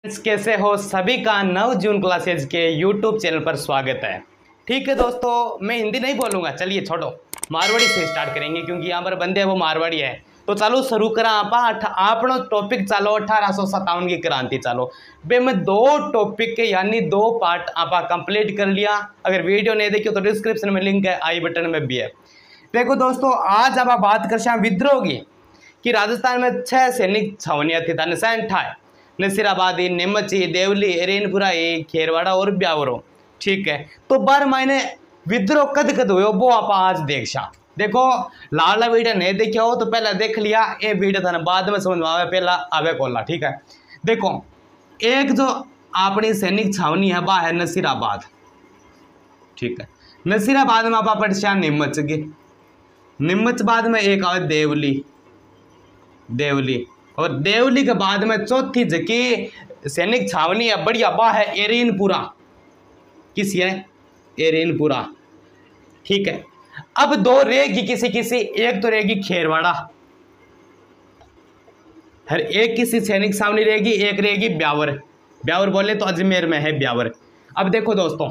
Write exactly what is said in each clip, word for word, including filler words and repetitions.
कैसे हो सभी का नव जून क्लासेज के यूट्यूब चैनल पर स्वागत है। ठीक है दोस्तों, मैं हिंदी नहीं बोलूँगा, चलिए छोड़ो, मारवाड़ी से स्टार्ट करेंगे क्योंकि यहाँ पर बंदे हैं वो मारवाड़ी है। तो चलो शुरू करा आपा आपनो टॉपिक चालो अठारह सौ सत्तावन की क्रांति चालो बे मैं दो टॉपिक के यानी दो पार्ट आपा कंप्लीट कर लिया। अगर वीडियो नहीं देखियो तो डिस्क्रिप्शन में लिंक है, आई बटन में भी है। देखो दोस्तों, आज आप बात कर विद्रोह की कि राजस्थान में छह सैनिक छावनियाँ थी था निशान ठाए नसीराबादी, नीमची, देवली, एरेनपुरा, खेरवाड़ा और ब्यावरो। ठीक है, तो बार महीने विद्रोह कद कद हुए वो आप आज देखा। देखो लाला वीडियो नहीं देखा हो तो पहले देख लिया, ये वीडियो था ना बाद में समझ में आवे, पहला आवे कोला। ठीक है, देखो एक जो अपनी सैनिक छावनी है वह है नसीराबाद। ठीक है, नसीराबाद में आप पढ़ा नीमच की, नीमच बाद में एक आवे देवली, देवली और देवली के बाद में चौथी जगह सैनिक छावनी है बढ़िया बा है एरेनपुरा। किस है एरेनपुरा। ठीक है, अब दो रहेगी किसी किसी, एक तो रहेगी खेरवाड़ा, हर एक किसी सैनिक छावनी रहेगी, एक रहेगी ब्यावर। ब्यावर बोले तो अजमेर में है ब्यावर। अब देखो दोस्तों,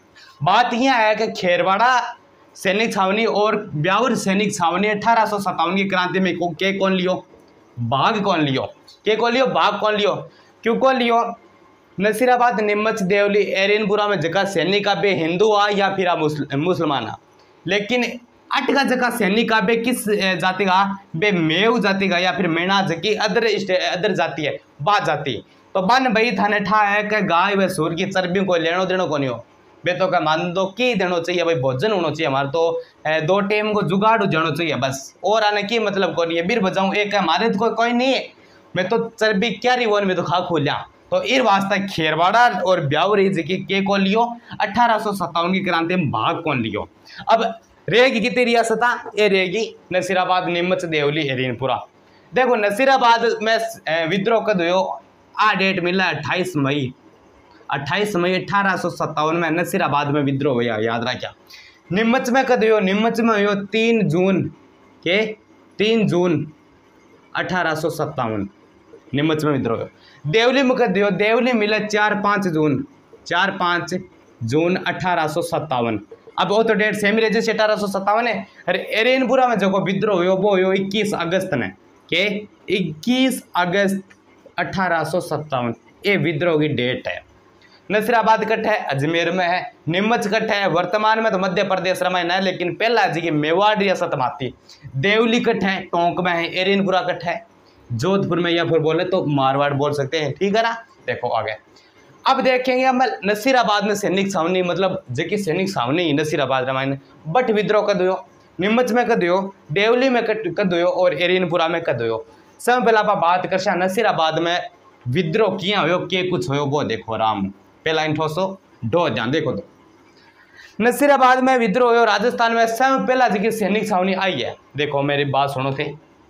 बात यह है कि खेरवाड़ा सैनिक छावनी और ब्यावर सैनिक छावनी अठारह सौ सत्तावन की क्रांति में को के कौन लियो, भाग कौन लियो, के कौन लियो, भाग कौन लियो, क्यों कौन लियो। नसीराबाद, नीमच, देवली, एरेनपुरा में जगह सैनिक बे हिंदू आ या फिर मुसलमान आ, लेकिन अट का जगह सैनिक बे किस जाति का, बे मेव जाति का या फिर मेना जकी अदर अदर जाति है बा जाति। तो बन भाई थाने ठा है कि गाय व सूर की चर्बी को लेनो देनो को नहीं हो, बे तो क्या मान दो की देना चाहिए भाई, भोजन होना चाहिए हमारे तो दो टाइम को जुगाड़ हो जाना चाहिए बस, और आने की मतलब को नहीं है। बीर बजाऊं एक है हमारे तो कोई कोई नहीं है, मैं तो चर्बी क्या रही वो में तो खा खोलिया। तो इस वास्ते खेरवाड़ा और ब्यावरी जी की के कौन लियो, अठारह सौ सत्तावन की क्रांति में भाग कौन लियो। अब रहेगी कितनी रियासत, ये रहेगी नसीराबाद, नीमच, देवली, एरेनपुरा। देखो नसीराबाद में विद्रोह कद हो, आ डेट मिला अट्ठाईस मई अट्ठाईस मई अठारह सौ सत्तावन में नसीराबाद में विद्रोह हुआ, याद रखा। नीमच में कद हो, नीमच में हो तीन जून के तीन जून अठारह सौ सत्तावन नीमच में विद्रोह हो। देवली में कद हो, देवली मिला चार पाँच जून चार पाँच जून अठारह सौ सत्तावन। अब वो तो डेट सेम रहे जैसे अठारह सौ सत्तावन है। अरे एरेनपुरा में जो विद्रोह हो वो हो इक्कीस अगस्त ने के इक्कीस अगस्त अठारह सौ सत्तावन, ये विद्रोह की डेट है। नसीराबाद कट है अजमेर में है, नीमच कट है वर्तमान में तो मध्य प्रदेश रमायण है लेकिन पहला जी की मेवाड़ रियासत में आती। देवली कट है टोंक में है, एरेनपुरा कट है जोधपुर में या फिर बोले तो मारवाड़ बोल सकते हैं। ठीक है ना, देखो आगे अब देखेंगे हम नसीराबाद में सैनिक छावनी मतलब जी सैनिक छावनी नसीराबाद रामायण बट विद्रोह कद हो, नीमच में कद हो, देवली में कद हो और एरेनपुरा में कद हो। सब पहला आप बात कर नसीराबाद में विद्रोह किया हो के कुछ हो वो देखो राम पहला इंठोसो डो ध्यान देखो। तो नसीराबाद में विद्रोह हो, राजस्थान में सब पहला जी सैनिक छावनी आई है। देखो मेरी बात सुनो थे,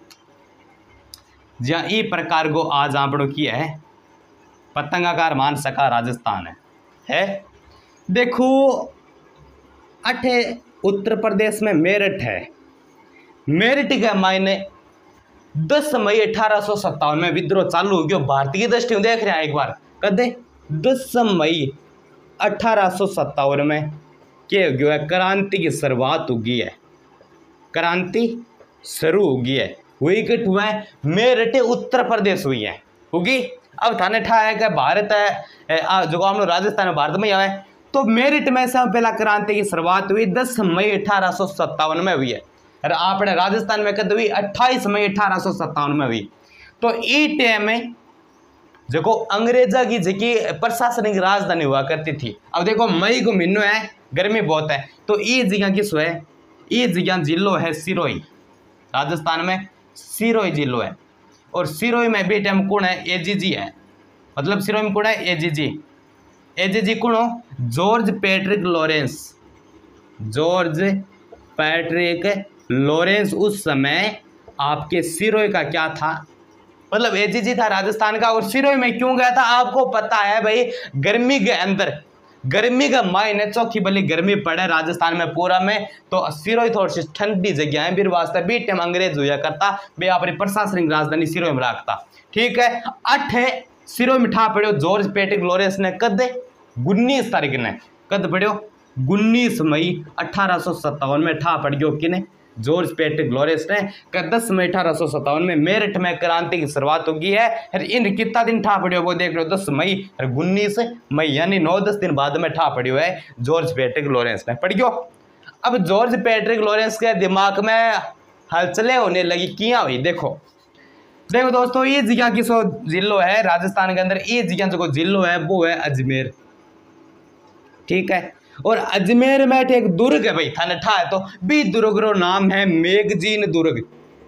जहाँ ई प्रकार को आज आपड़ो किया है पतंगाकार मान सका राजस्थान है, है? देखो अठे उत्तर प्रदेश में मेरठ है, मेरठ के मायने दस मई अठारह सौ सत्तावन में विद्रोह चालू हो गया। भारतीय दृष्टि में देख रहे हैं एक बार कदे दस मई अठारह सौ सत्तावन में क्या हो गया है, क्रांति की शुरुआत हो गई है, क्रांति शुरू हो गई है। हुई कट हुआ है मेरठ उत्तर प्रदेश हुई है होगी। अब थाने ठा है कि भारत है जो हम लोग राजस्थान में भारत में आए तो मेरठ में सब पहला क्रांति की शुरुआत हुई दस मई अठारह सौ सत्तावन में हुई है। और आपने राजस्थान में कद हुई अट्ठाईस मई अठारह सौ सत्तावन में हुई। तो ई टाइम में जो अंग्रेजा की जकी प्रशासनिक राजधानी हुआ करती थी। अब देखो मई को महीनों है, गर्मी बहुत है, तो ये जगह किस है, ये जगह जिलो है सिरोही, राजस्थान में सिरोही जिलो है। और सिरोही में भी टाइम कौन है, एजीजी है, मतलब सिरोही में कौन है, एजीजी। एजीजी कौन हो, George Patrick Lawrence, George Patrick Lawrence उस समय आपके सिरोही का क्या था, मतलब एजीजी था राजस्थान का। और सिरोही में क्यों गया था आपको पता है भाई, गर्मी के अंदर गर्मी का मायने चौकी भली गर्मी पड़े राजस्थान में पूरा में, तो सिरोही थोड़ी सी ठंडी जगह है, फिर वास्ते भी टाइम अंग्रेज हुआ करता बे अपनी प्रशासनिक राजधानी सिरोही में रखता। ठीक है, अठ सिरों मिठा पड़ो जॉर्ज पैट्रिक लॉरेंस ने कद उन्नीस तारीख ने कद पढ़ो उन्नीस मई अठारह सौ सत्तावन में ठा पड़ गयो किने जॉर्ज पैट्रिक लॉरेंस ने का दस मई अठारह सौ सत्तावन में मेरठ में क्रांति की शुरुआत होगी है। और इन कितना दिन ठा पड़ियो वो देख लो दस मई और उन्नीस मई यानी नौ दस दिन बाद में ठा पड़ियो है जॉर्ज पैट्रिक लॉरेंस ने पढ़ गयो। अब जॉर्ज पैट्रिक लॉरेंस के दिमाग में हलचलें होने लगी किया हुई देखो देखो दोस्तों ये जगह की सो जिलो है राजस्थान के अंदर ये जगह जो जिलो है वो है अजमेर ठीक है। और अजमेर में एक दुर्ग है भाई थाने ठा है तो भी दुर्ग रो नाम है मेगजीन दुर्ग।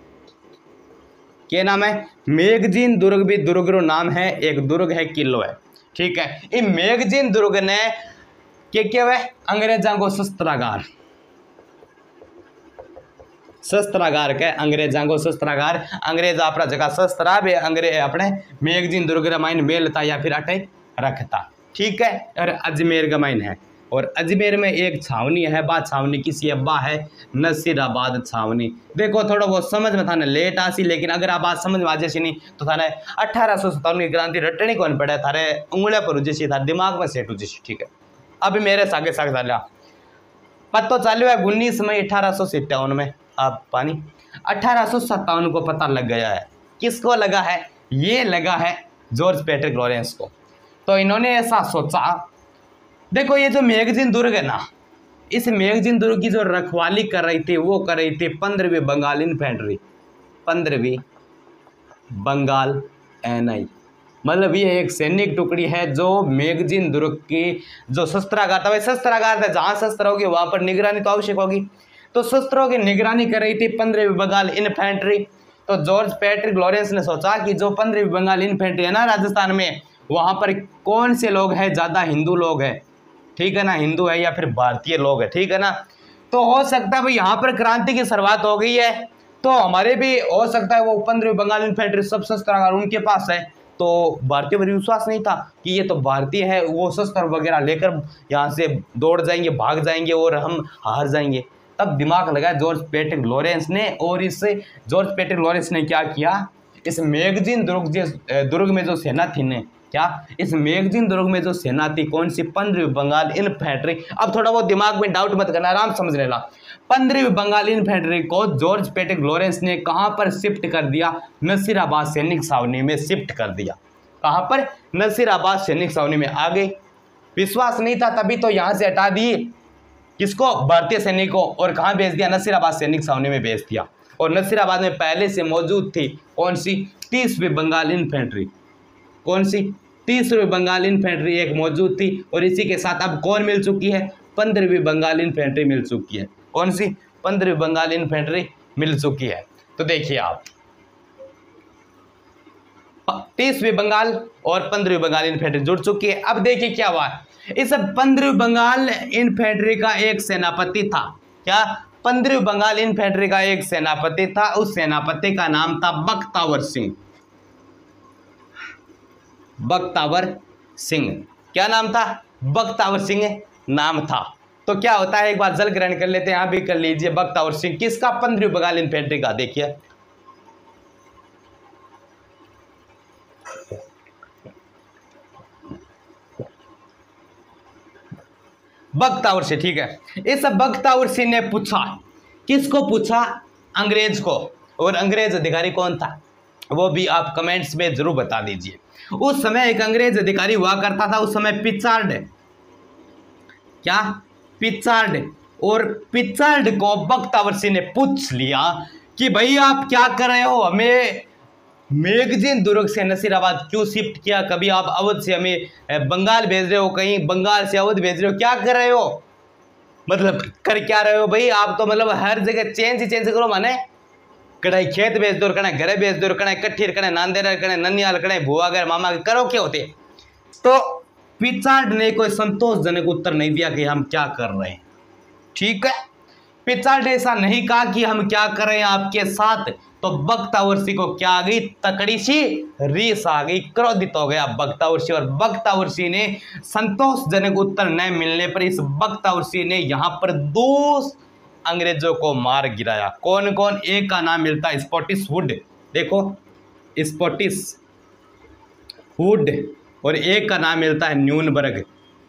क्या नाम है मेगजीन दुर्ग भी दुर्ग रो नाम है एक दुर्ग है किलो है ठीक है। ये मेगजीन दुर्ग ने क्या क्या है अंग्रेजा को शस्त्रागार शस्त्रागार के अंग्रेजा को शस्त्रागार अंग्रेज अपना जगह शस्त्रा भी अंग्रेज अपने मेगजीन दुर्ग रामायण मेलता या फिर अटे रखता ठीक है। और अजमेर का माइन है और अजमेर में एक छावनी है बा छावनी किसी अब्बा है नसीराबाद छावनी। देखो थोड़ा बहुत समझ में थाने लेट आसी लेकिन अगर आप बात समझ में आ जैसी नहीं तो थाने अठारह सौ सत्तावन की क्रांति रटनी कौन पड़े थारे उंगलियां पर जैसी था दिमाग में सेट जैसी ठीक है। अभी मेरे सागे साग डाला पत्तो चालू है उन्नीस मई अठारह सौ सत्तावन में आप पानी अठारह सौ सत्तावन को पता लग गया है। किसको लगा है ये लगा है जॉर्ज पैट्रिक लॉरेंस को। तो इन्होंने ऐसा सोचा देखो ये जो मेगजीन दुर्ग है ना इस मेगजीन दुर्ग की जो रखवाली कर रही थी वो कर रही थी पंद्रहवीं बंगाल इन्फेंट्री पंद्रहवीं बंगाल एन आई मतलब ये एक सैनिक टुकड़ी है जो मेगजीन दुर्ग की जो शस्त्रागार था भाई शस्त्रागार था जहाँ शस्त्र होगी वहाँ पर निगरानी तो आवश्यक होगी तो शस्त्रों की निगरानी कर रही थी पंद्रहवीं बंगाल इन्फेंट्री। तो जॉर्ज पैट्रिक लॉरेंस ने सोचा कि जो पंद्रहवीं बंगाल इन्फेंट्री है ना राजस्थान में वहाँ पर कौन से लोग हैं ज़्यादा हिंदू लोग हैं ठीक है ना हिंदू है या फिर भारतीय लोग है ठीक है ना। तो हो सकता है भाई यहाँ पर क्रांति की शुरुआत हो गई है तो हमारे भी हो सकता है वो पंद्रहवीं बंगाल इन्फेंट्री सब शस्त्रागार उनके पास है। तो भारतीय पर विश्वास नहीं था कि ये तो भारतीय है वो शस्त्र वगैरह लेकर यहाँ से दौड़ जाएंगे भाग जाएंगे और हम हार जाएंगे। तब दिमाग लगाया जॉर्ज पैट्रिक लॉरेंस ने और इससे जॉर्ज पैट्रिक लॉरेंस ने क्या किया इस मेगजीन दुर्ग दुर्ग में जो सेना थी ने क्या इस मेगजीन दुर्ग में जो सेना थी कौन सी पंद्रहवीं बंगाल इन्फेंट्री। अब थोड़ा बहुत दिमाग में डाउट मत करना आराम समझ लेना पंद्रहवीं बंगाल इन्फेंट्री को जॉर्ज पैट्रिक लॉरेंस ने कहां पर शिफ्ट कर दिया नसीराबाद सैनिक छावनी में शिफ्ट कर दिया। कहां पर नसीराबाद सैनिक छावनी में आ गए। विश्वास नहीं था तभी तो यहां से हटा दिए किसको भारतीय सैनिकों और कहां भेज दिया नसीराबाद सैनिक छावनी में भेज दिया। और नसीराबाद में पहले से मौजूद थी कौन सी तीसवीं बंगाल इन्फेंट्री कौन सी तीसवीं बंगाल इन्फेंट्री एक मौजूद थी। और इसी के साथ अब कौन मिल चुकी है पंद्रहवीं बंगाल इन्फेंट्री मिल चुकी है कौन सी पंद्रहवीं बंगाल इन्फेंट्री मिल चुकी है। तो देखिए आप तीसवीं बंगाल और पंद्रहवीं बंगाल इन्फेंट्री जुड़ चुकी है। अब देखिए क्या हुआ इस पंद्रहवीं बंगाल इन्फेंट्री का एक सेनापति था क्या पंद्रहवीं बंगाल इन्फेंट्री का एक सेनापति था उस सेनापति का नाम था बख्तावर सिंह बख्तावर सिंह क्या नाम था बख्तावर सिंह नाम था। तो क्या होता है एक बार जल ग्रहण कर लेते हैं यहां भी कर लीजिए बख्तावर सिंह किसका पंद्रहवीं बंगाल इन्फेंट्री का देखिए बख्तावर सिंह ठीक है। इस बख्तावर सिंह ने पूछा किसको पूछा अंग्रेज को और अंग्रेज अधिकारी कौन था वो भी आप कमेंट्स में जरूर बता दीजिए। उस समय एक अंग्रेज अधिकारी हुआ करता था उस समय पिचार्ड क्या पिचार्ड और पिचार्ड को बख्तावर सिंह ने पूछ लिया कि भाई आप क्या कर रहे हो हमें मेगजीन दुर्ग से नसीराबाद क्यों शिफ्ट किया कभी आप अवध से हमें बंगाल भेज रहे हो कहीं बंगाल से अवध भेज रहे हो क्या कर रहे हो मतलब कर क्या रहे हो भाई आप तो मतलब हर जगह चेंज ही चेंज करो माने कड़ाई खेत बेच दो कड़े घरे बेच दो कड़े कट्ठीर कड़े नांदेर कड़े ननियाल कड़े भुआ घर मामा के करो क्या होते। तो पिचार्ड ने कोई संतोषजनक उत्तर नहीं दिया कि हम क्या कर रहे हैं ठीक है। पिचार्ड ने ऐसा नहीं कहा कि हम क्या कर रहे हैं आपके साथ। तो बख्तावर सिंह को क्या आ गई तकड़ी सी रीस आ गई क्रोधित हो गया बख्तावर सिंह और बख्तावर सिंह ने संतोषजनक उत्तर न मिलने पर इस बख्तावर सिंह ने यहाँ पर दो अंग्रेजों को मार गिराया। कौन कौन एक का नाम मिलता है स्पॉटिस वुड देखो स्पॉटिस वुड और एक का नाम मिलता है न्यूनबर्ग,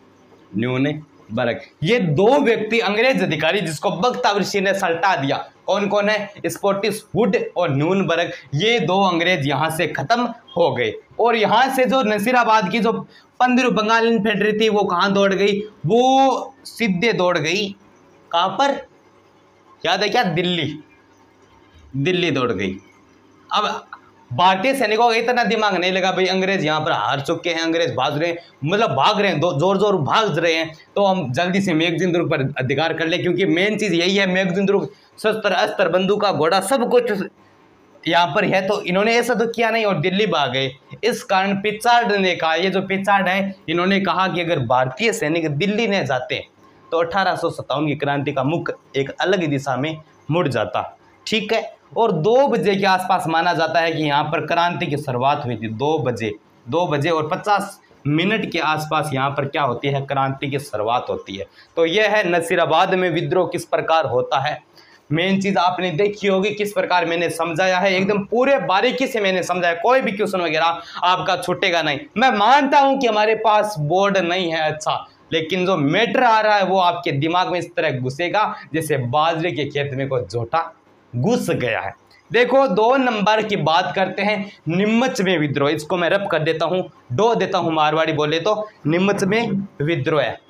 न्यूनबर्ग। ये दो व्यक्ति अंग्रेज अधिकारी जिसको बख्तियार ऋषि ने सल्टा दिया, कौन कौन है? स्कॉटिश वुड और न्यूनबर्ग। ये दो अंग्रेज यहाँ से खत्म हो गए और यहाँ से जो नसीराबाद की जो पंद्रह बंगाल इन्फेंट्री थी वो कहाँ दौड़ गई? वो सीधे दौड़ गई कहाँ पर? याद है क्या? दिल्ली, दिल्ली दौड़ गई। अब भारतीय सैनिकों का इतना दिमाग नहीं लगा भाई अंग्रेज यहाँ पर हार चुके हैं, अंग्रेज भाग रहे हैं, मतलब भाग रहे हैं, जोर जोर भाग रहे हैं, तो हम जल्दी से मेघदूत दुर्ग पर अधिकार कर ले, क्योंकि मेन चीज यही है, मेघदूत दुर्ग शस्त्र अस्त्र बंदूक का घोड़ा सब कुछ यहाँ पर है। तो इन्होंने ऐसा तो किया नहीं और दिल्ली भाग गए। इस कारण पिचार्ड ने कहा, ये जो पिचार्ड है, इन्होंने कहा कि अगर भारतीय सैनिक दिल्ली न जाते तो अठारह सौ सत्तावन की क्रांति का मुख एक अलग दिशा में मुड़ जाता। ठीक है, और दो बजे के आसपास माना जाता है कि यहाँ पर क्रांति की शुरुआत हुई थी। दो बजे दो बजे और पचास मिनट के आसपास यहाँ पर क्या होती है? क्रांति की शुरुआत होती है। तो यह है नसीराबाद में विद्रोह किस प्रकार होता है। मेन चीज आपने देखी होगी किस प्रकार मैंने समझाया है, एकदम पूरे बारीकी से मैंने समझाया, कोई भी क्वेश्चन वगैरह आपका छूटेगा नहीं। मैं मानता हूं कि हमारे पास बोर्ड नहीं है अच्छा, लेकिन जो मैटर आ रहा है वो आपके दिमाग में इस तरह घुसेगा जैसे बाजरे के खेत में कोई झोटा घुस गया है। देखो दो नंबर की बात करते हैं, निम्मच में विद्रोह। इसको मैं रब कर देता हूं, डो देता हूं मारवाड़ी बोले तो, निम्मच में विद्रोह है।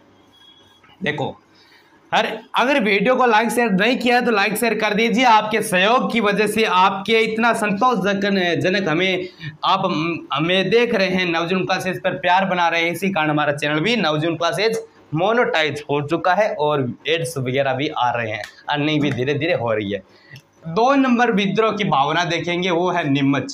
देखो हर अगर वीडियो को लाइक शेयर नहीं किया है तो लाइक शेयर कर दीजिए। आपके सहयोग की वजह से, आपके इतना संतोषजनक हमें आप हमें देख रहे हैं, नवजून क्लासेज पर प्यार बना रहे हैं, इसी कारण हमारा चैनल भी नवजून क्लासेज मोनेटाइज हो चुका है और एड्स वगैरह भी आ रहे हैं, अर्निंग भी धीरे धीरे हो रही है। दो नंबर विद्रोह की भावना देखेंगे, वो है निम्मच,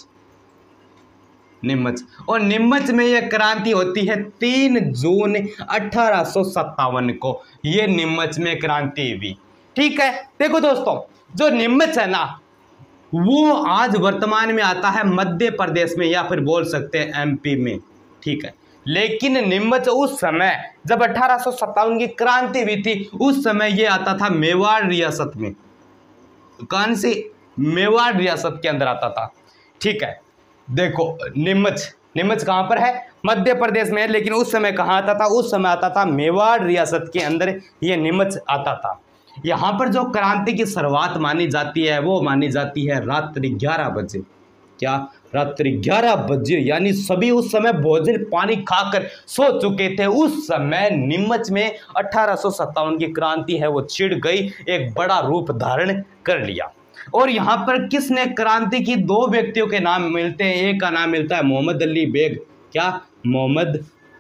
निम्मच। और निम्मच में यह क्रांति होती है तीन जून अठारह सौ सत्तावन को, ये निम्मच में क्रांति हुई। ठीक है, देखो दोस्तों जो निम्मच है ना, वो आज वर्तमान में आता है मध्य प्रदेश में, या फिर बोल सकते हैं एमपी में। ठीक है, लेकिन निम्मच उस समय जब अठारह सौ सत्तावन की क्रांति हुई थी, उस समय ये आता था मेवाड़ रियासत में। कौन सी? मेवाड़ रियासत के अंदर आता था। ठीक है, देखो निम्मच, निम्मच कहाँ पर है? मध्य प्रदेश में है, लेकिन उस समय कहाँ आता था? उस समय आता था मेवाड़ रियासत के अंदर ये निम्मच आता था। यहाँ पर जो क्रांति की शुरुआत मानी जाती है वो मानी जाती है रात्रि ग्यारह बजे। क्या? रात्रि ग्यारह बजे, यानी सभी उस समय भोजन पानी खाकर सो चुके थे। उस समय निम्मच में अठारह सौ सत्तावन की क्रांति है वो छिड़ गई, एक बड़ा रूप धारण कर लिया। और यहाँ पर किसने क्रांति की? दो व्यक्तियों के नाम मिलते हैं, एक का नाम मिलता है मोहम्मद अली बेग। क्या? मोहम्मद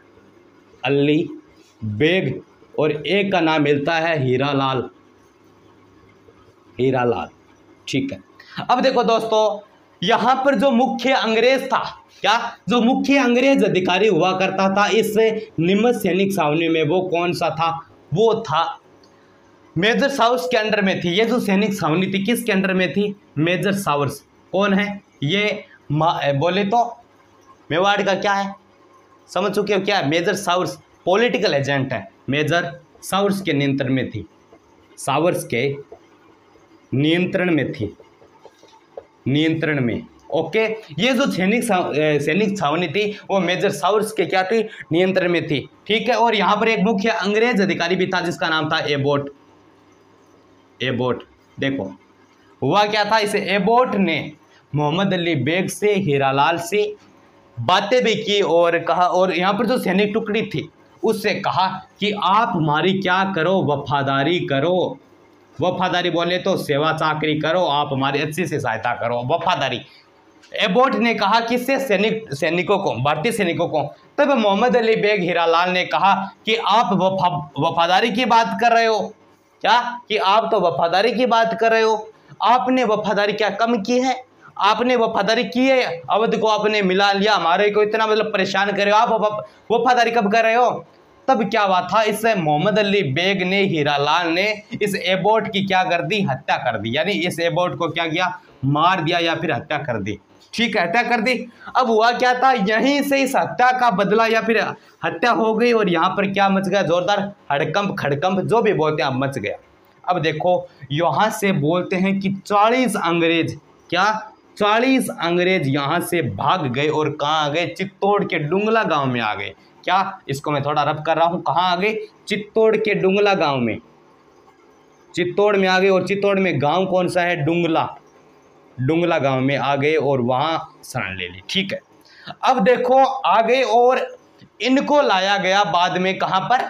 अली बेग। और एक का नाम मिलता है हीरालाल, हीरालाल। ठीक है, अब देखो दोस्तों यहाँ पर जो मुख्य अंग्रेज था, क्या जो मुख्य अंग्रेज अधिकारी हुआ करता था इस निम्मच सैनिक छावनी में, वो कौन सा था? वो था मेजर सावर्स के अंडर में थी। ये जो सैनिक छावनी थी किसके अंडर में थी? Major Showers. कौन है ये? बोले तो मेवाड़ का क्या है, समझ चुके हो क्या? मेजर सावर्स पॉलिटिकल एजेंट है, मेजर सावर्स के नियंत्रण में थी, सावर्स के नियंत्रण में थी, नियंत्रण में। ओके, ये जो सैनिक सैनिक छावनी थी वो मेजर सावर्स के क्या थी? नियंत्रण में थी। ठीक है, और यहाँ पर एक मुख्य अंग्रेज अधिकारी भी था जिसका नाम था एबोट, एबोट। देखो हुआ क्या था, इस एबोट ने मोहम्मद अली बेग से, हीरालाल से बातें भी की और कहा, और यहाँ पर जो सैनिक टुकड़ी थी उससे कहा कि आप हमारी क्या करो? वफादारी करो। वफादारी बोले तो सेवा चाकरी करो, आप हमारी अच्छी से सहायता करो, वफादारी। एबोट ने कहा किससे? सैनिक सैनिकों को, भारतीय सैनिकों को। तब मोहम्मद अली बेग हीरालाल ने कहा कि आप वफा वफादारी की बात कर रहे हो क्या? कि आप तो वफादारी की बात कर रहे हो, आपने वफादारी क्या कम की है? आपने वफादारी की है, अवध को आपने मिला लिया, हमारे को इतना मतलब परेशान कर रहे हो, आप वफादारी कब कर रहे हो? तब क्या हुआ था, इससे मोहम्मद अली बेग ने, हीरालाल ने इस एबोट की क्या कर दी? हत्या कर दी। यानी इस एबोट को क्या किया? मार दिया या फिर हत्या कर दी। ठीक है, हत्या कर दी। अब हुआ क्या था, यहीं से इस हत्या का बदला या फिर हत्या हो गई और यहाँ पर क्या मच गया? जोरदार हड़कंप खड़कंप जो भी बोलते हैं, अब मच गया। अब देखो यहाँ से बोलते हैं कि चालीस अंग्रेज, क्या चालीस अंग्रेज यहाँ से भाग गए और कहाँ आ गए, चित्तौड़ के डुंगला गांव में आ गए। क्या, इसको मैं थोड़ा रब कर रहा हूँ, कहाँ आ गए, चित्तौड़ के डुंगला गांव में, चित्तौड़ में आ गए। और चित्तौड़ में गांव कौन सा है, डुंगला, डुंगला गांव में आ गए और वहां शरण ले ली। ठीक है, अब देखो आ गए और इनको लाया गया बाद में कहां पर,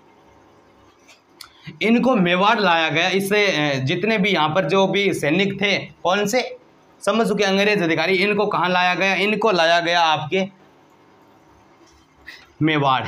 इनको मेवाड़ लाया गया। इससे जितने भी यहाँ पर जो भी सैनिक थे, कौन से, समझ चुके अंग्रेज अधिकारी, इनको कहाँ लाया गया, इनको लाया गया आपके मेवाड़,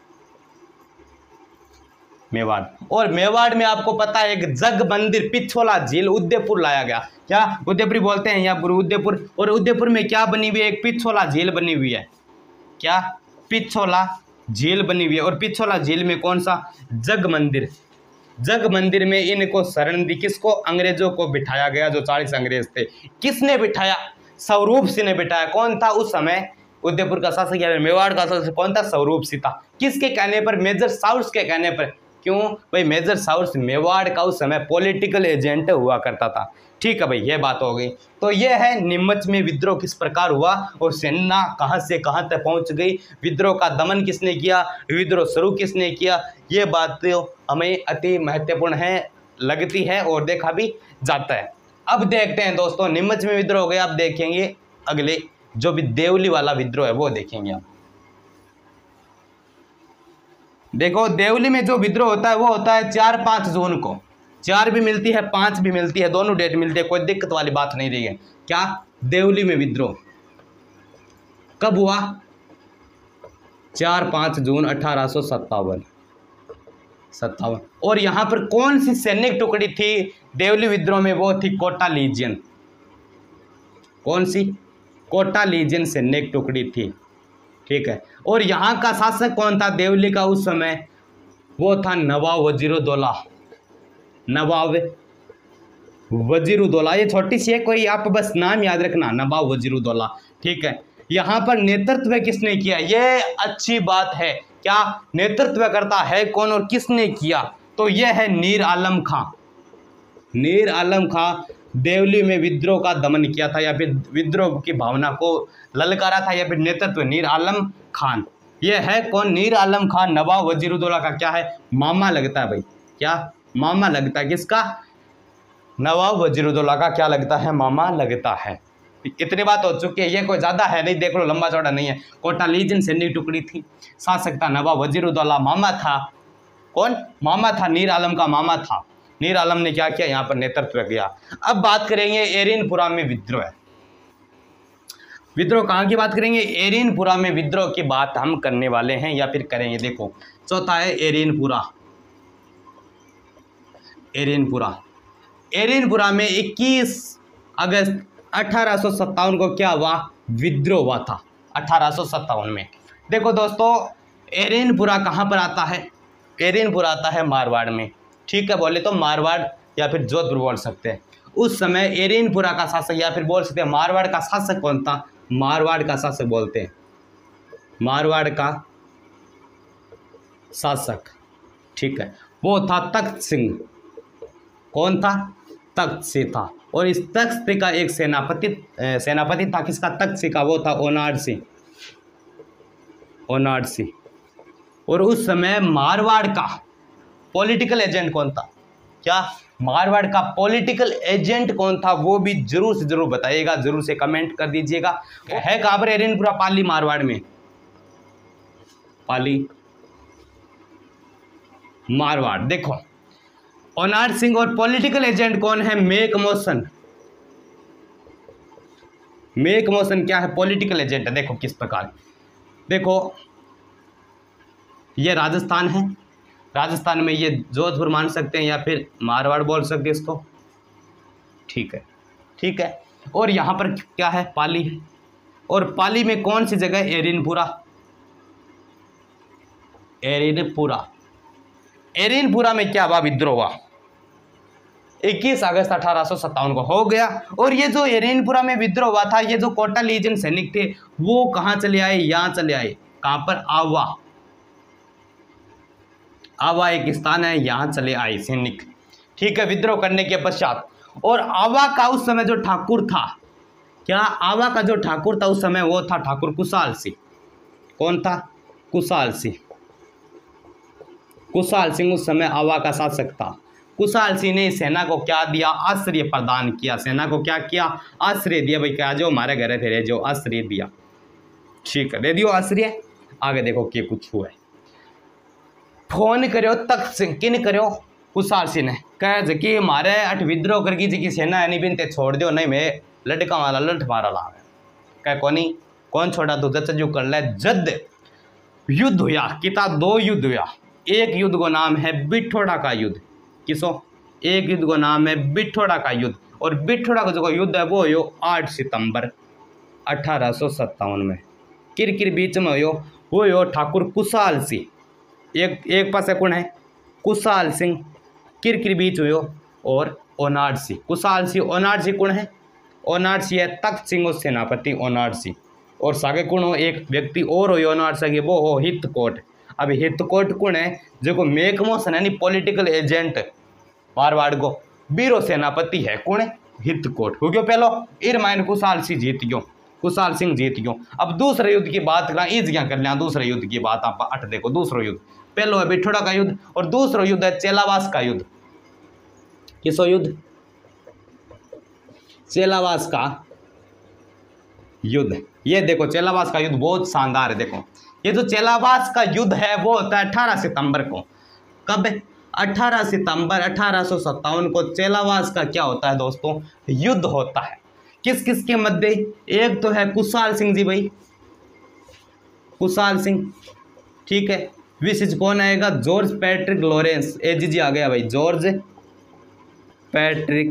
मेवाड़। और मेवाड़ में आपको पता है एक जग मंदिर, पिछोला झील, उदयपुर लाया गया। क्या, उदयपुरी बोलते हैं यहाँ पर उदयपुर। और उदयपुर में क्या बनी हुई है, एक पिछोला झील बनी हुई है। क्या, पिछोला झील बनी हुई है। और पिछोला झील में कौन सा, जग मंदिर, जग मंदिर में इनको शरण दी। किसको, अंग्रेजों को बिठाया गया, जो चालीस अंग्रेज थे। किसने बिठाया, स्वरूप सिंह ने बिठाया। कौन था उस समय उदयपुर का शासक या मेवाड़ का शासक, कौन था, स्वरूप सिंह था। किसके कहने पर, मेजर साउर्स के कहने पर। क्यों भाई, मेजर साउर्स मेवाड़ का उस समय पॉलिटिकल एजेंट हुआ करता था। ठीक है भाई, ये बात हो गई। तो ये है नीमच में विद्रोह किस प्रकार हुआ और सेना कहां से कहां तक पहुंच गई, विद्रोह का दमन किसने किया, विद्रोह शुरू किसने किया, ये बात तो हमें अति महत्वपूर्ण है, लगती है और देखा भी जाता है। अब देखते हैं दोस्तों, नीमच में विद्रोह हो गया। अब देखेंगे अगले जो भी देवली वाला विद्रोह है वो देखेंगे। आप देखो, देवली में जो विद्रोह होता है वो होता है चार पाँच जून को। चार भी मिलती है, पाँच भी मिलती है, दोनों डेट मिलती है, कोई दिक्कत वाली बात नहीं रही है। क्या, देवली में विद्रोह कब हुआ, चार पाँच जून अठारह सौ सत्तावन सत्तावन। और यहाँ पर कौन सी सैनिक टुकड़ी थी देवली विद्रोह में, वो थी कोटा लीजियन। कौन सी, कोटा लीजियन सैनिक टुकड़ी थी। ठीक है, और यहाँ का शासक कौन था देवली का उस समय, वो था नवाब वजीरुद्दौला, नवाब वजीरुद्दौला। ये छोटी सी है, कोई आप बस नाम याद रखना, नवाब वजीरुद्दौला। ठीक है, यहाँ पर नेतृत्व किसने किया, ये अच्छी बात है। क्या, नेतृत्व करता है कौन और किसने किया, तो यह है मीर आलम खां। मीर आलम खां देवली में विद्रोह का दमन किया था, या फिर विद्रोह की भावना को ललकारा था, या फिर नेतृत्व मीर आलम खान। यह है कौन, मीर आलम खान नवाब वजीरुद्दौला का क्या है, मामा लगता है भाई। क्या, मामा लगता है, किसका, नवाब वजीरुद्दौला का क्या लगता है, मामा लगता है। इतनी बात हो चुकी है, ये कोई ज़्यादा है नहीं, देख लो लंबा चौड़ा नहीं है। कोटा लीजियन सैनिक टुकड़ी थी, शासक था नवाब वजीरुद्दौला, मामा था कौन, मामा था, मीर आलम का मामा था। मीर आलम ने क्या किया, यहाँ पर नेतृत्व किया। अब बात करेंगे एरिनपुरा में विद्रोह। विद्रोह कहाँ की बात करेंगे, एरिनपुरा में विद्रोह की बात हम करने वाले हैं या फिर करेंगे। देखो, चौथा है एरिनपुरा। एरिनपुरा एरिनपुरा में इक्कीस अगस्त अठारह सौ सत्तावन को क्या हुआ, विद्रोह हुआ था अठारह सौ सत्तावन में। देखो दोस्तों, एरिनपुरा कहाँ पर आता है, एरिनपुरा आता है मारवाड़ में। ठीक है, बोले तो मारवाड़ या फिर जोधपुर बोल सकते हैं। उस समय एरिनपुरा का शासक या फिर बोल सकते हैं मारवाड़ का शासक कौन था, मारवाड़ का शासक बोलते हैं, मारवाड़ का शासक। ठीक है, वो था तख्त सिंह। कौन था, तख्त सिंह था। और इस तख्त सिंह का एक सेनापति सेनापति था, किसका, तख्त सिंह का, वो था ओनाड सिंह, ओनाड सिंह। और उस समय मारवाड़ का पॉलिटिकल एजेंट कौन था, क्या, मारवाड़ का पॉलिटिकल एजेंट कौन था, वो भी जरूर से जरूर बताइएगा, जरूर से कमेंट कर दीजिएगा। है कहाँ पर एरिनपुरा, पाली मारवाड़ में, पाली मारवाड़। देखो, ओनाड सिंह और पॉलिटिकल एजेंट कौन है, मेक मोशन। मेक मोशन क्या है, पॉलिटिकल एजेंट है। देखो किस प्रकार, देखो ये राजस्थान है, राजस्थान में ये जोधपुर मान सकते हैं या फिर मारवाड़ बोल सकते हैं इसको। ठीक है, ठीक है। और यहाँ पर क्या है, पाली है। और पाली में कौन सी जगह, एरिनपुरा, एरिनपुरा। एरिनपुरा में क्या हुआ, विद्रोह हुआ इक्कीस अगस्त अठारह सौ सत्तावन को हो गया। और ये जो एरिनपुरा में विद्रोह हुआ था, ये जो कोटा लीजियन सैनिक थे वो कहाँ चले आए, यहाँ चले आए। कहाँ पर, आवा, आवा एक स्थान है, यहाँ चले आए सैनिक। ठीक है, विद्रोह करने के पश्चात। और आवा का उस समय जो ठाकुर था, क्या आवा का जो ठाकुर था उस समय वो था ठाकुर कुशाल सिंह। कौन था? कुशाल सिंह। कुशाल सिंह उस समय आवा का शासक था। कुशाल सिंह ने सेना को क्या दिया? आश्रय प्रदान किया। सेना को क्या किया? आश्रय दिया। भाई क्या जो हमारे घर थे जो आश्रय दिया, ठीक है, दे दियो आश्रय। आगे देखो क्या कुछ हुआ है। फोन करो तख्त सिंह, किन करो? कुशाल सिंह ने कह कि हमारे अठ विद्रोह करगी जी की सेना है नहीं बिनते छोड़ दो, नहीं मैं लटका वाला लठ मारा ला। कह कोनी कौन छोड़ा तू जचजू कर ले। जद युद्ध हुआ किता दो युद्ध हुआ। एक युद्ध को नाम है बिठोड़ा का युद्ध। किसो? एक युद्ध को नाम है बिठोड़ा का युद्ध। और बिठोड़ा का जो युद्ध है वो हो आठ सितंबर अठारह सौ सत्तावन में। किरकिर बीच में हो वो हो ठाकुर कुशाल सिंह। एक एक पास कौन है? कुशाल सिंह। किरकिर बीच हो और ओनाड सिंह। कुशाल सिंह ओनाड सिंह कौन है? ओनाड सिंह है तख्त सिंह और सेनापति ओनाड सिंह। और सागे कौन हो? एक व्यक्ति और हो ओनाड सिंह, वो हो हितकोट। अब हितकोट कौन है? जो मेघमोहन है नहीं पॉलिटिकल एजेंट मारवाड़ को, बीरो सेनापति है। कौन है? हितकोट हो गयो पहलो। इर माइन कुशाल सिंह जीत गयो, कुशाल सिंह जीत गयो। अब दूसरे युद्ध की बात करा, ईजिया कर लिया दूसरे युद्ध की बात। आप अट देखो दूसरो युद्ध। पहलो है बिठोड़ा का युद्ध और दूसरो युद्ध है चेलावास का युद्ध। किसो युद्ध? चेलावास का युद्ध। ये देखो चेलावास का युद्ध बहुत शानदार है। देखो ये जो चेलावास का युद्ध है वो होता है अठारह सितंबर को। कब? अठारह सितंबर अठारह सौ सत्तावन को चेलावास का क्या होता है दोस्तों? युद्ध होता है। किस किस के मध्य? एक तो है कुशाल सिंह जी, भाई कुशाल सिंह, ठीक है। विशेष कौन आएगा? George Patrick Lawrence. A G G आ गया भाई, जॉर्ज पैट्रिक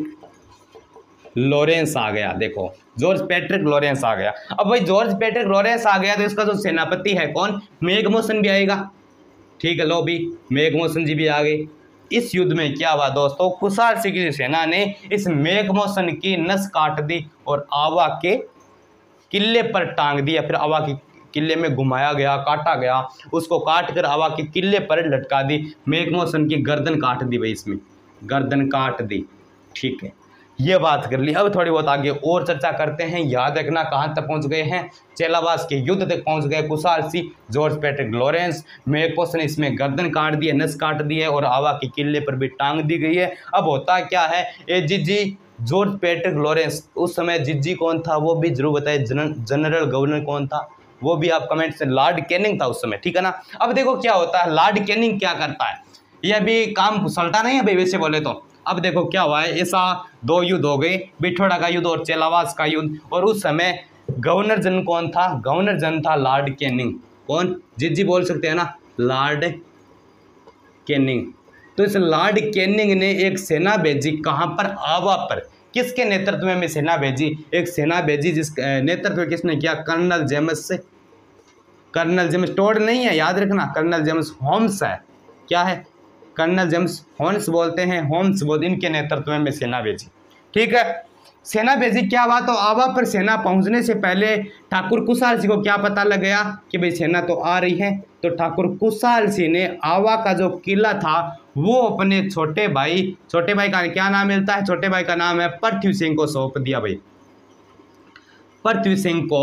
लॉरेंस आ गया। देखो जॉर्ज पैट्रिक लॉरेंस आ गया। अब भाई जॉर्ज पैट्रिक लॉरेंस आ गया तो इसका जो सेनापति है कौन? मेघमोहन भी आएगा, ठीक है। लो भी मेघमोहन जी भी आ गए। इस युद्ध में क्या हुआ दोस्तों? कुशाल सिंह की सेना ने इस मेघमोहन की नस काट दी और आवा के किले पर टांग दिया। फिर आवा के किले में घुमाया गया, काटा गया, उसको काट कर आवा के किले पर लटका दी। मेघमोहन की गर्दन काट दी भाई, इसमें गर्दन काट दी, ठीक है। ये बात कर ली। अब थोड़ी बहुत आगे और चर्चा करते हैं। याद रखना कहाँ तक पहुँच गए हैं? चेलावास के युद्ध तक पहुँच गए। Kushal Singh, George Patrick Lawrence, मेघमोहन ने इसमें गर्दन काट दी है, नस काट दी है और आवा के किले पर भी टांग दी गई है। अब होता क्या है? A G G George Patrick Lawrence, उस समय जिज्जी कौन था वो भी जरूर बताए। जनरल गवर्नर कौन था वो भी आप कमेंट से। लॉर्ड कैनिंग था उस समय, ठीक है ना। अब देखो क्या होता है, लॉर्ड कैनिंग क्या करता है? यह भी काम सलटा नहीं है भाई वैसे बोले तो। अब देखो क्या हुआ है, ऐसा दो युद्ध हो गए, बिठोड़ा का युद्ध और चेलावास का युद्ध। और उस समय गवर्नर जनरल कौन था? गवर्नर जनरल था लॉर्ड कैनिंग। कौन? जिज्जी बोल सकते हैं ना, लॉर्ड कैनिंग। तो इस लॉर्ड कैनिंग ने एक सेना भेजी, कहाँ पर? आवा पर। किसके नेतृत्व में सेना भेजी? एक सेना भेजी जिस नेतृत्व किसने किया? कर्नल जेम्स से। कर्नल जेम्स टोड नहीं है, याद रखना, कर्नल जेम्स होम्स है। क्या है? कर्नल जेम्स होम्स बोलते हैं, होम्स बोलते, इनके नेतृत्व में सेना भेजी, ठीक है। सेना भेजी, क्या हुआ? तो आवा पर सेना पहुंचने से पहले ठाकुर कुशाल सिंह को क्या पता लग गया कि भाई सेना तो आ रही है। तो ठाकुर कुशाल सिंह ने आवा का जो किला था वो अपने छोटे भाई, छोटे भाई का क्या नाम मिलता है? छोटे भाई का नाम है पृथ्वी सिंह को सौंप दिया भाई। पृथ्वी सिंह को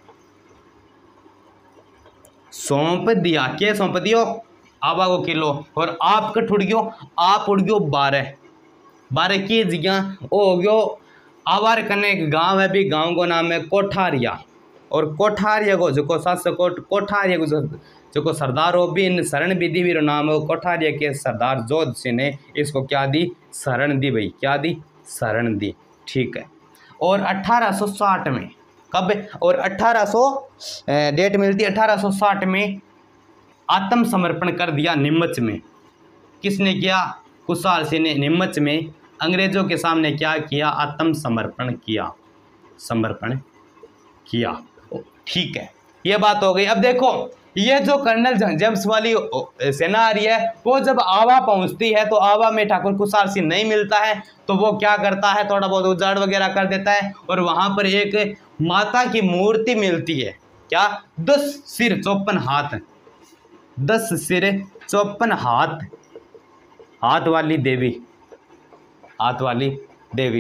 सौंप दिया। क्या सौंप दियो? आवा को किलो। और आप कट उड़ गयो, आप उड़ गयो बारह बारह की जगह वो हो गयो। आवार कने एक गांव है भी, गांव को नाम है कोठारिया। और कोठारिया को जो शासक कोठारिया को जो सरदार हो भी इन शरण भी दी, नाम है कोठारिया के सरदार जोध सिंह ने इसको क्या दी? शरण दी भाई। क्या दी? शरण दी, ठीक है। और अठारह सौ साठ में कब? और अठारह सौ डेट मिलती है अठारह सौ साठ में आत्मसमर्पण कर दिया नीमच में। किसने किया? कुशाल सिंह ने नीमच में अंग्रेजों के सामने क्या किया? आत्मसमर्पण किया, समर्पण किया, ठीक है। ये बात हो गई। अब देखो ये जो कर्नल जेम्स वाली सेना आ रही है वो जब आवा पहुंचती है तो आवा में ठाकुर कुशाल सिंह नहीं मिलता है, तो वो क्या करता है? थोड़ा बहुत उजाड़ वगैरह कर देता है और वहां पर एक माता की मूर्ति मिलती है। क्या? दस सिर चौपन हाथ, दस सिर चौपन हाथ, हाथ वाली देवी, हाथ वाली देवी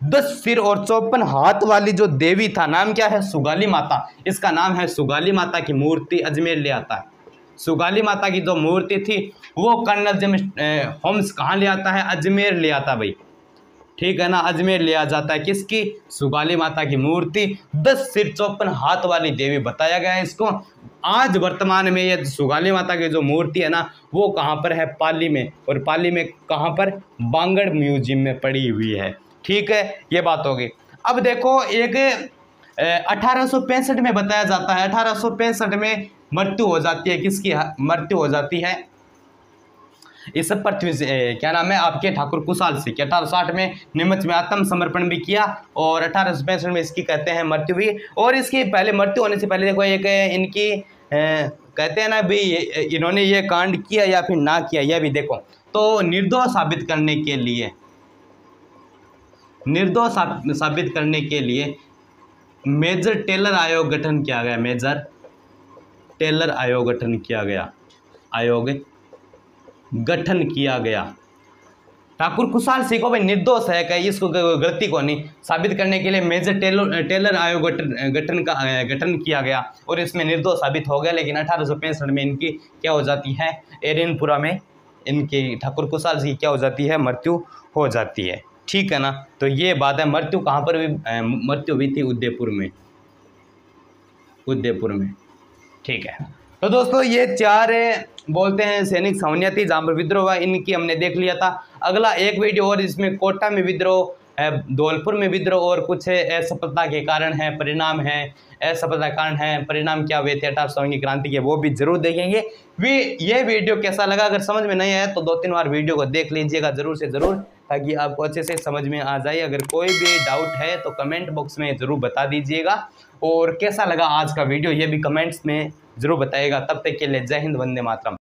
दस सिर और चौपन हाथ वाली जो देवी था, नाम क्या है? सुगाली माता। इसका नाम है सुगाली माता की मूर्ति अजमेर ले आता है। सुगाली माता की जो मूर्ति थी वो कर्नल जेम्स होम्स कहाँ ले आता है? अजमेर ले आता भाई, ठीक है ना, अजमेर ले आ जाता है। किसकी? सुगाली माता की मूर्ति, दस सिर चौपन हाथ वाली देवी बताया गया है इसको। आज वर्तमान में ये सुगाली माता की जो मूर्ति है ना वो कहाँ पर है? पाली में। और पाली में कहाँ पर? बांगड़ म्यूजियम में पड़ी हुई है, ठीक है, ये बात होगी। अब देखो एक अठारह सौ पैंसठ में बताया जाता है, अठारह सौ पैंसठ में मृत्यु हो जाती है। किसकी मृत्यु हो जाती है? इस पृथ्वी से क्या नाम है आपके? ठाकुर कुशाल सिंह। अठारह सौ साठ में नीमच में आत्मसमर्पण भी किया और अठारह सौ पैंसठ में इसकी कहते हैं मृत्यु हुई। और इसकी पहले मृत्यु होने से पहले देखो एक इनकी ए, कहते हैं ना भी इन्होंने ये कांड किया या फिर ना किया, यह भी देखो। तो निर्दोष साबित करने के लिए निर्दोष साबित करने के लिए मेजर टेलर आयोग गठन किया गया। मेजर टेलर आयोग गठन किया गया आयोग गठन किया गया। ठाकुर कुशाल सिंह को भाई निर्दोष है क्या, इसको गलती को नहीं साबित करने के लिए मेजर टेलर टेलर आयोग गठन गठन का गठन किया गया और इसमें निर्दोष साबित हो गया। लेकिन अठारह सौ पैंसठ में इनकी क्या हो जाती है? एरेनपुरा में इनकी ठाकुर कुशाल सिंह क्या हो जाती है? मृत्यु हो जाती है, ठीक है ना। तो ये बात है। मृत्यु कहाँ पर हुई? मृत्यु हुई थी उदयपुर में, उदयपुर में, ठीक है। तो दोस्तों ये चार बोलते हैं सैनिक छावनियाँ थी जहाँ पर विद्रोह हुआ, इनकी हमने देख लिया था। अगला एक वीडियो और इसमें कोटा में विद्रोह, धौलपुर में विद्रोह और कुछ असफलता के कारण है, परिणाम है, असफलता के कारण है, परिणाम क्या हुए थे अठारह सौ की क्रांति के, वो भी जरूर देखेंगे। वे ये वीडियो कैसा लगा? अगर समझ में नहीं आया तो दो तीन बार वीडियो को देख लीजिएगा जरूर से ज़रूर, ताकि आपको अच्छे से समझ में आ जाए। अगर कोई भी डाउट है तो कमेंट बॉक्स में ज़रूर बता दीजिएगा। और कैसा लगा आज का वीडियो ये भी कमेंट्स में ज़रूर बताइएगा। तब तक के लिए जय हिंद, वंदे मातरम।